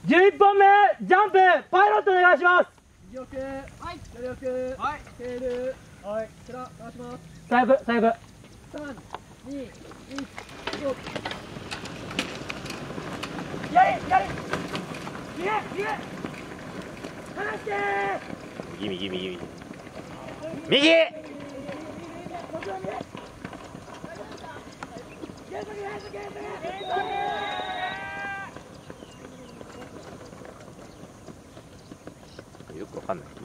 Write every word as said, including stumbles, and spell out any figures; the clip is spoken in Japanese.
じゅういっぽんめジャンプパイロットお願いします。 右奥、はい、左奥、はい、テール、はい、こちら回します。 最悪最悪。 さん、に、いち、ご。 左左右右離してー。 右右右右右。よくわかんない。